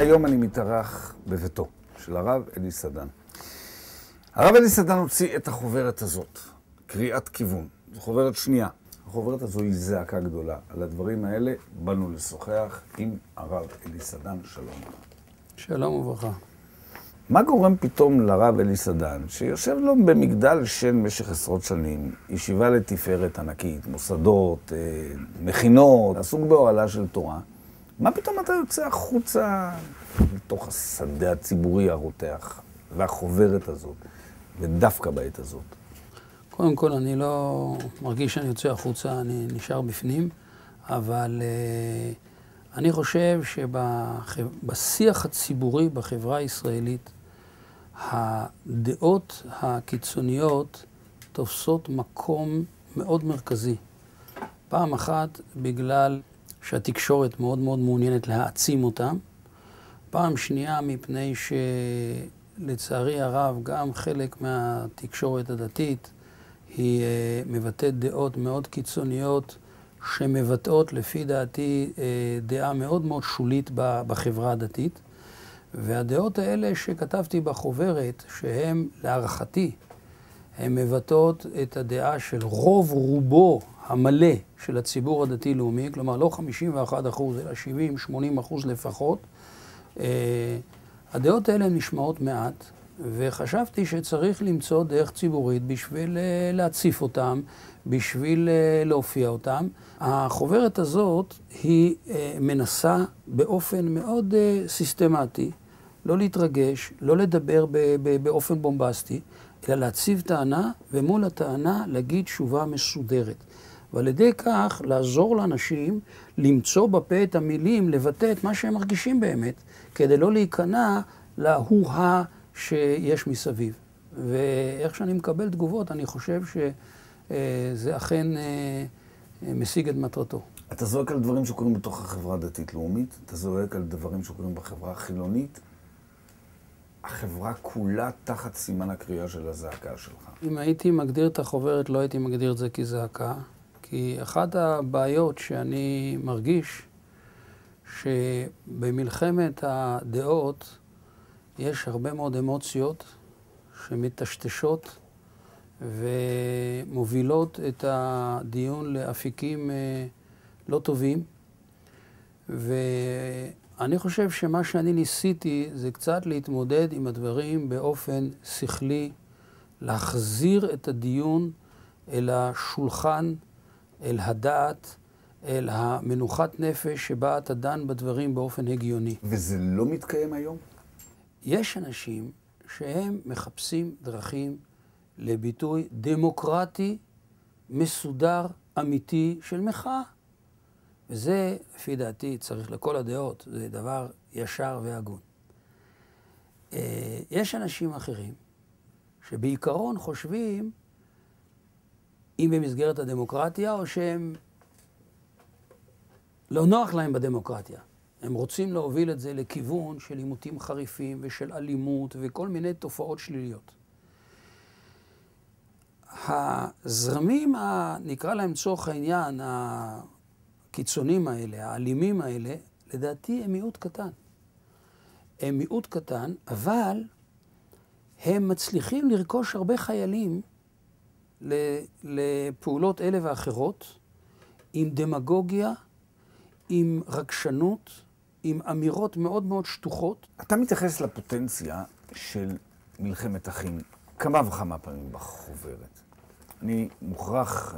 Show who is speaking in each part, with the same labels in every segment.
Speaker 1: והיום אני מתארח בביתו של הרב אלי סדן. הרב אלי סדן הוציא את החוברת הזאת, קריאת כיוון. זו חוברת שנייה. החוברת הזו היא זעקה גדולה. על הדברים האלה באנו לשוחח עם הרב אלי סדן. שלום.
Speaker 2: שלום וברכה.
Speaker 1: מה גורם פתאום לרב אלי סדן, שיושב לו במגדל שן במשך עשרות שנים, ישיבה לתפארת ענקית, מוסדות, מכינות, עסוק באוהלה של תורה, מה פתאום אתה יוצא החוצה לתוך השדה הציבורי הרותח והחוברת הזאת, ודווקא בעת הזאת?
Speaker 2: קודם כל, אני לא מרגיש שאני יוצא החוצה, אני נשאר בפנים, אבל אני חושב שבשיח הציבורי בחברה הישראלית, הדעות הקיצוניות תופסות מקום מאוד מרכזי. פעם אחת בגלל שהתקשורת מאוד מאוד מעוניינת להעצים אותם. פעם שנייה מפני שלצערי הרב גם חלק מהתקשורת הדתית היא מבטאת דעות מאוד קיצוניות שמבטאות לפי דעתי דעה מאוד מאוד שולית בחברה הדתית. והדעות האלה שכתבתי בחוברת, שהן להערכתי, הן מבטאות את הדעה של רוב רובו המלא של הציבור הדתי-לאומי, כלומר לא 51%, אלא 70-80% לפחות. הדעות האלה נשמעות מעט, וחשבתי שצריך למצוא דרך ציבורית בשביל להציף אותם, בשביל להופיע אותם. החוברת הזאת היא מנסה באופן מאוד סיסטמטי, לא להתרגש, לא לדבר באופן בומבסטי, אלא להציב טענה, ומול הטענה להגיד תשובה מסודרת. ועל ידי כך לעזור לאנשים למצוא בפה את המילים, לבטא את מה שהם מרגישים באמת, כדי לא להיכנע להוא-הא שיש מסביב. ואיך שאני מקבל תגובות, אני חושב שזה אכן משיג את מטרתו.
Speaker 1: אתה זועק על דברים שקורים בתוך החברה הדתית-לאומית, אתה זועק על דברים שקורים בחברה החילונית. החברה כולה תחת סימן הקריאה של הזעקה שלך.
Speaker 2: אם הייתי מגדיר את החוברת, לא הייתי מגדיר את זה כזעקה, כי אחת הבעיות שאני מרגיש שבמלחמת הדעות יש הרבה מאוד אמוציות שמטשטשות ומובילות את הדיון לאפיקים לא טובים. ואני חושב שמה שאני ניסיתי זה קצת להתמודד עם הדברים באופן שכלי, להחזיר את הדיון אל השולחן, אל הדעת, אל המנוחת נפש שבה אתה דן בדברים באופן הגיוני.
Speaker 1: וזה לא מתקיים היום?
Speaker 2: יש אנשים שהם מחפשים דרכים לביטוי דמוקרטי, מסודר, אמיתי של מחאה. וזה, לפי דעתי, צריך לכל הדעות, זה דבר ישר והגון. יש אנשים אחרים שבעיקרון חושבים אם במסגרת הדמוקרטיה או שהם לא נוח להם בדמוקרטיה. הם רוצים להוביל את זה לכיוון של עימותים חריפים ושל אלימות וכל מיני תופעות שליליות. הזרמים, נקרא להם צורך העניין, הקיצונים האלה, האלימים האלה, לדעתי הם מיעוט קטן. הם מיעוט קטן, אבל הם מצליחים לרכוש הרבה חיילים לפעולות אלה ואחרות, עם דמגוגיה, עם רגשנות, עם אמירות מאוד מאוד שטוחות.
Speaker 1: אתה מתייחס לפוטנציה של מלחמת אחים כמה וכמה פעמים בחוברת. אני מוכרח,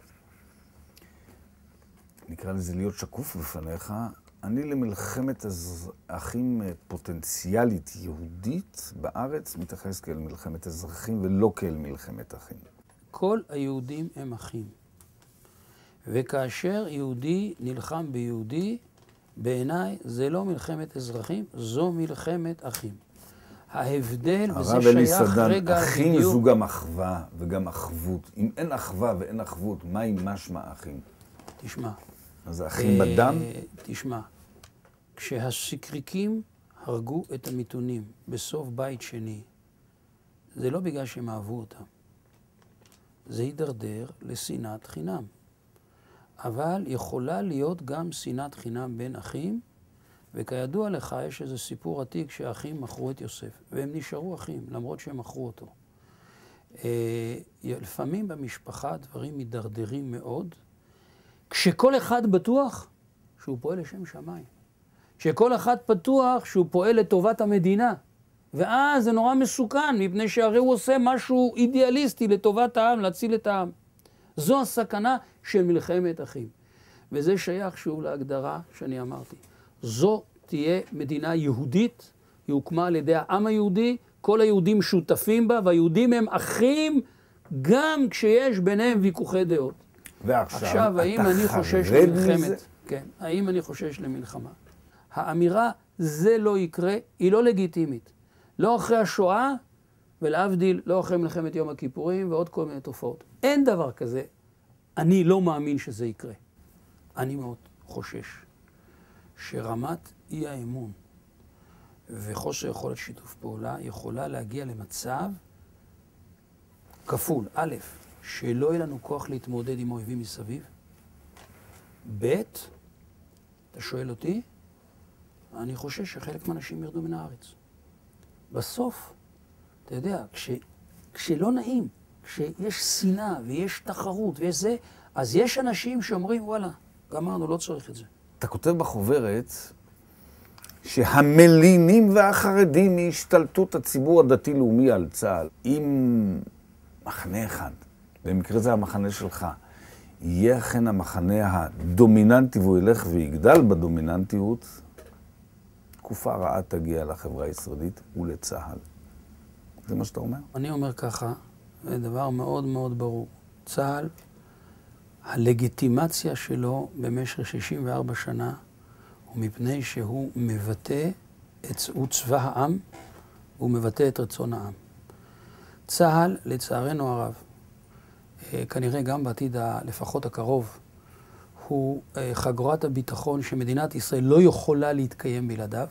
Speaker 1: נקרא לזה להיות שקוף בפניך, אני למלחמת אחים פוטנציאלית יהודית בארץ מתייחס כאל מלחמת אזרחים ולא כאל מלחמת אחים.
Speaker 2: כל היהודים הם אחים. וכאשר יהודי נלחם ביהודי, בעיניי זה לא מלחמת אזרחים, זו מלחמת אחים. ההבדל, וזה שייך רגע
Speaker 1: אחים בדיוק. זו גם אחווה וגם אחוות. אם אין אחווה ואין אחוות, מהי משמע אחים?
Speaker 2: תשמע.
Speaker 1: אז האחים בדם?
Speaker 2: תשמע. כשהסיקריקים הרגו את המיתונים בסוף בית שני, זה לא בגלל שהם אהבו אותם. זה יידרדר לשנאת חינם. אבל יכולה להיות גם שנאת חינם בין אחים, וכידוע לך, יש איזה סיפור עתיק שהאחים מכרו את יוסף, והם נשארו אחים, למרות שהם מכרו אותו. לפעמים במשפחה דברים מדרדרים מאוד, כשכל אחד בטוח שהוא פועל לשם שמיים. כשכל אחד פתוח שהוא פועל לטובת המדינה. ואז זה נורא מסוכן, מפני שהרי הוא עושה משהו אידיאליסטי לטובת העם, להציל את העם. זו הסכנה של מלחמת אחים. וזה שייך שוב להגדרה שאני אמרתי. זו תהיה מדינה יהודית, היא הוקמה על ידי העם היהודי, כל היהודים שותפים בה, והיהודים הם אחים גם כשיש ביניהם ויכוחי דעות.
Speaker 1: ועכשיו,
Speaker 2: האם אני חושש למלחמת? כן, האם אני חושש למלחמה? האמירה, זה לא יקרה, היא לא לגיטימית. לא אחרי השואה, ולהבדיל, לא אחרי מלחמת יום הכיפורים ועוד כל מיני תופעות. אין דבר כזה. אני לא מאמין שזה יקרה. אני מאוד חושש שרמת אי האמון וחוסר יכולת שיתוף פעולה יכולה להגיע למצב כפול. א', שלא יהיה לנו כוח להתמודד עם אויבים מסביב. ב', אתה שואל אותי, אני חושש שחלק מהאנשים ירדו מן הארץ. בסוף, אתה יודע, כשלא נעים, כשיש שנאה ויש תחרות ויש זה, אז יש אנשים שאומרים, וואלה, גמרנו, לא צריך את זה.
Speaker 1: אתה כותב בחוברת שהמלינים והחרדים מהשתלטות הציבור הדתי-לאומי על צה"ל, אם מחנה אחד, במקרה זה המחנה שלך, יהיה אכן המחנה הדומיננטי והוא ילך ויגדל בדומיננטיות, תקופה רעה תגיע לחברה הישראלית ולצה"ל. זה מה שאתה אומר?
Speaker 2: אני אומר ככה, זה דבר מאוד מאוד ברור. צה"ל, הלגיטימציה שלו במשך 64 שנה, הוא מפני שהוא מבטא, הוא צבא העם, הוא מבטא את רצון העם. צה"ל, לצערנו הרב, כנראה גם בעתיד לפחות הקרוב, הוא חגורת הביטחון שמדינת ישראל לא יכולה להתקיים בלעדיו.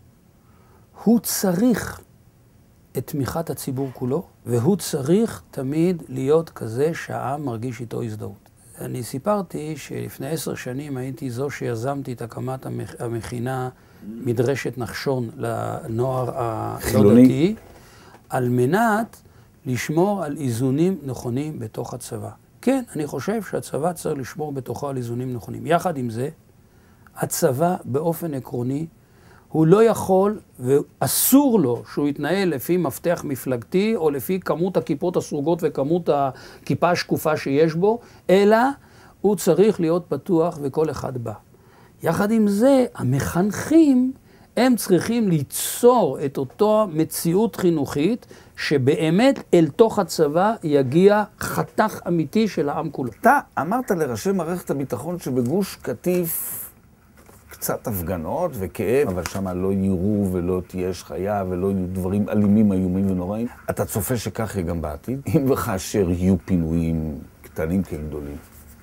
Speaker 2: הוא צריך את תמיכת הציבור כולו, והוא צריך תמיד להיות כזה שהעם מרגיש איתו הזדהות. אני סיפרתי שלפני 10 שנים הייתי זו שיזמתי את הקמת המכינה מדרשת נחשון לנוער הלא דתי, על מנת לשמור על איזונים נכונים בתוך הצבא. כן, אני חושב שהצבא צריך לשמור בתוכו על איזונים נכונים. יחד עם זה, הצבא באופן עקרוני, הוא לא יכול ואסור לו שהוא יתנהל לפי מפתח מפלגתי או לפי כמות הכיפות הסרוגות וכמות הכיפה השקופה שיש בו, אלא הוא צריך להיות פתוח וכל אחד בא. יחד עם זה, המחנכים הם צריכים ליצור את אותו מציאות חינוכית שבאמת אל תוך הצבא יגיע חתך אמיתי של העם כולו.
Speaker 1: אתה אמרת לראשי מערכת הביטחון שבגוש קטיף קצת הפגנות וכאב, אבל שם לא יירו ולא תהיה שחיה ולא יהיו דברים אלימים, איומים ונוראים. אתה צופה שכך יהיה גם בעתיד, אם וכאשר יהיו פינויים קטנים כגדולים.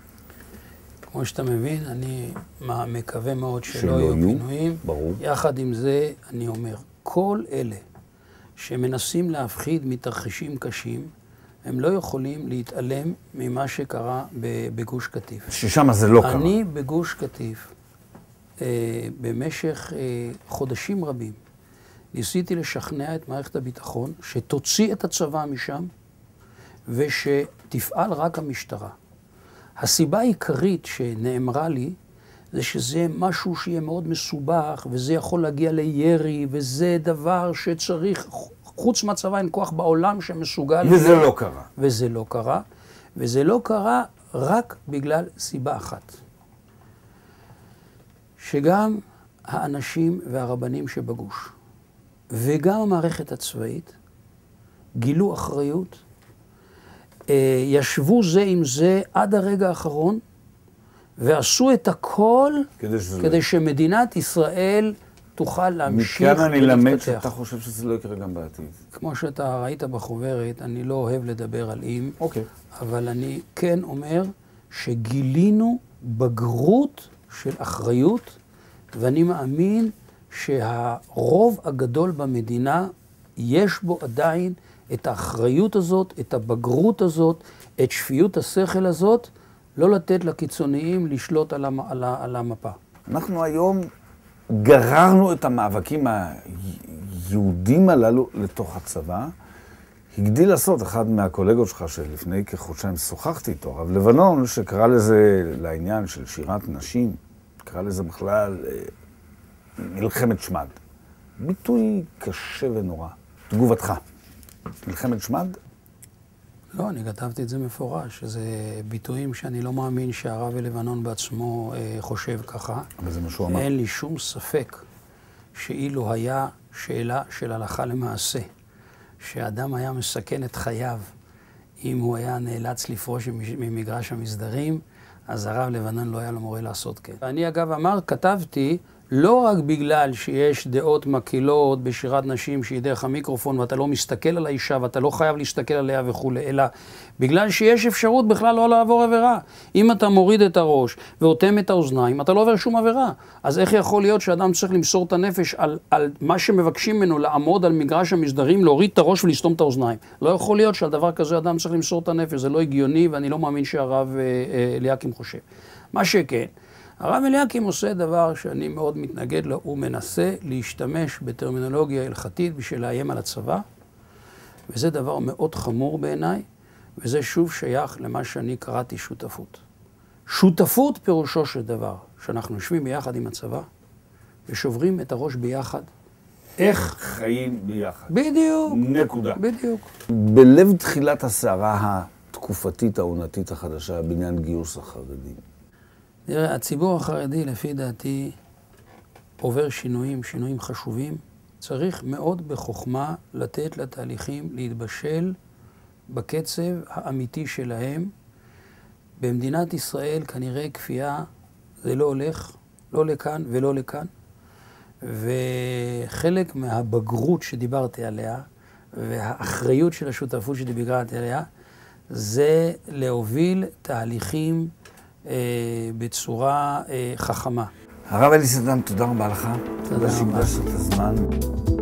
Speaker 2: כמו שאתה מבין, אני מקווה מאוד שלא יהיו פינויים.
Speaker 1: ברור.
Speaker 2: יחד עם זה, אני אומר, כל אלה שמנסים להפחיד מתרחישים קשים, הם לא יכולים להתעלם ממה שקרה בגוש קטיף.
Speaker 1: ששם זה לא קרה.
Speaker 2: אני בגוש קטיף, במשך חודשים רבים, ניסיתי לשכנע את מערכת הביטחון שתוציא את הצבא משם ושתפעל רק המשטרה. הסיבה העיקרית שנאמרה לי זה שזה משהו שיהיה מאוד מסובך וזה יכול להגיע לירי וזה דבר שצריך, חוץ מהצבא אין כוח בעולם שמסוגל...
Speaker 1: וזה לא קרה.
Speaker 2: וזה לא קרה. וזה לא קרה רק בגלל סיבה אחת. שגם האנשים והרבנים שבגוש וגם המערכת הצבאית גילו אחריות, ישבו זה עם זה עד הרגע האחרון ועשו את הכל כדי שמדינת ישראל תוכל להמשיך ולהתפתח.
Speaker 1: מכאן אני למד שאתה חושב שזה לא יקרה גם בעתיד.
Speaker 2: כמו שאתה ראית בחוברת, אני לא אוהב לדבר על אם, אבל אני כן אומר שגילינו בגרות של אחריות, ואני מאמין שהרוב הגדול במדינה יש בו עדיין את האחריות הזאת, את הבגרות הזאת, את שפיות השכל הזאת, לא לתת לקיצוניים לשלוט על המפה.
Speaker 1: אנחנו היום גררנו את המאבקים היהודים הללו לתוך הצבא. הגדיל לעשות אחד מהקולגות שלך שלפני כחודשיים שוחחתי איתו, הרב לבנון, שקרא לזה לעניין של שירת נשים, קרא לזה בכלל מלחמת שמד. ביטוי קשה ונורא. תגובתך, מלחמת שמד?
Speaker 2: לא, אני כתבתי את זה מפורש. זה ביטויים שאני לא מאמין שהרב לבנון בעצמו חושב ככה.
Speaker 1: אבל זה מה שהוא אמר.
Speaker 2: אין לי שום ספק שאילו היה שאלה של הלכה למעשה, שאדם היה מסכן את חייו אם הוא היה נאלץ לפרוש ממגרש המסדרים, אז הרב לבנון לא היה לו מורה לעשות כן. אני אגב כתבתי, לא רק בגלל שיש דעות מקילות בשירת נשים שהיא דרך המיקרופון ואתה לא מסתכל על האישה ואתה לא חייב להסתכל עליה וכו', אלא בגלל שיש אפשרות בכלל לא לעבור עבירה. אם אתה מוריד את הראש ואוטם את האוזניים, אתה לא עובר שום עבירה. אז איך יכול להיות שאדם צריך למסור את הנפש על מה שמבקשים ממנו, לעמוד על מגרש המסדרים, להוריד את הראש ולסתום את האוזניים? לא יכול להיות שעל דבר כזה אדם צריך למסור את הנפש. זה לא הגיוני ואני לא מאמין שהרב אליקים חושב. מה שכן, הרב אליקים עושה דבר שאני מאוד מתנגד לו, הוא מנסה להשתמש בטרמינולוגיה הלכתית בשביל לאיים על הצבא, וזה דבר מאוד חמור בעיניי, וזה שוב שייך למה שאני קראתי שותפות. שותפות פירושו של דבר, שאנחנו יושבים ביחד עם הצבא, ושוברים את הראש ביחד.
Speaker 1: איך חיים ביחד.
Speaker 2: בדיוק.
Speaker 1: נקודה.
Speaker 2: בדיוק.
Speaker 1: בלב תחילת הסערה התקופתית העונתית החדשה, בעניין גיוס החרדים.
Speaker 2: תראה, הציבור החרדי, לפי דעתי, עובר שינויים חשובים. צריך מאוד בחוכמה לתת לתהליכים להתבשל בקצב האמיתי שלהם. במדינת ישראל כנראה כפייה זה לא הולך, לא לכאן ולא לכאן. וחלק מהבגרות שדיברתי עליה, והאחריות של השותפות שדיברתי עליה, זה להוביל תהליכים בצורה חכמה.
Speaker 1: הרב אלי סדן, תודה רבה לך.
Speaker 2: תודה רבה.
Speaker 1: שהקדשת את הזמן.